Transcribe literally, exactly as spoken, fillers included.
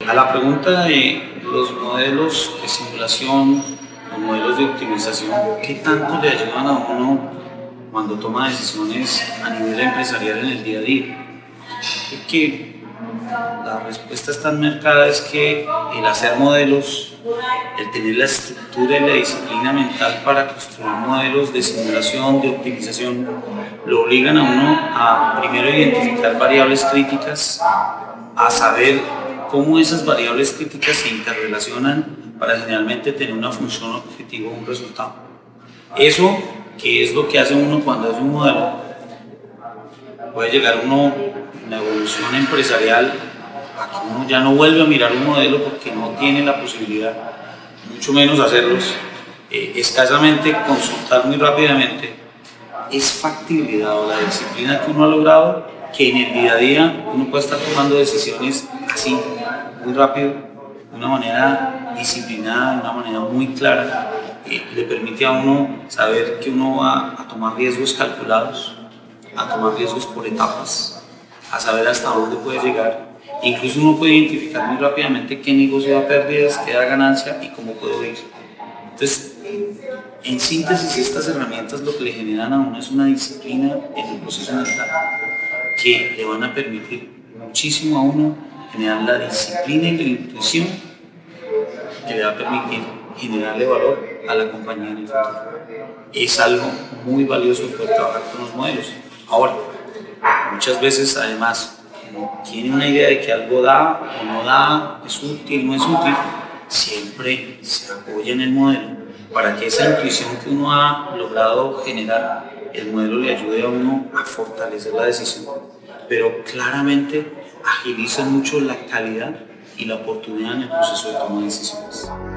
A la pregunta de los modelos de simulación, los modelos de optimización, ¿qué tanto le ayudan a uno cuando toma decisiones a nivel empresarial en el día a día? Porque la respuesta está tan marcada es que el hacer modelos, el tener la estructura y la disciplina mental para construir modelos de simulación, de optimización, lo obligan a uno a primero identificar variables críticas, a saber cómo esas variables críticas se interrelacionan para generalmente tener una función objetivo o un resultado. Eso, que es lo que hace uno cuando hace un modelo, puede llegar uno en la evolución empresarial a que uno ya no vuelve a mirar un modelo porque no tiene la posibilidad, mucho menos hacerlos, eh, escasamente consultar muy rápidamente. Es factibilidad o la disciplina que uno ha logrado que en el día a día uno puede estar tomando decisiones así, muy rápido, de una manera disciplinada, de una manera muy clara, eh, le permite a uno saber que uno va a tomar riesgos calculados, a tomar riesgos por etapas, a saber hasta dónde puede llegar. Incluso uno puede identificar muy rápidamente qué negocio da pérdidas, qué da ganancia y cómo puedo ir. Entonces, en síntesis, estas herramientas lo que le generan a uno es una disciplina en el proceso mental que le van a permitir muchísimo a uno generar la disciplina y la intuición que le va a permitir generarle valor a la compañía en el futuro. Es algo muy valioso poder trabajar con los modelos. Ahora, muchas veces además uno tiene una idea de que algo da o no da, es útil, no es útil, siempre se apoya en el modelo para que esa intuición que uno ha logrado generar, el modelo le ayude a uno a fortalecer la decisión, pero claramente agiliza mucho la calidad y la oportunidad en el proceso de toma de decisiones.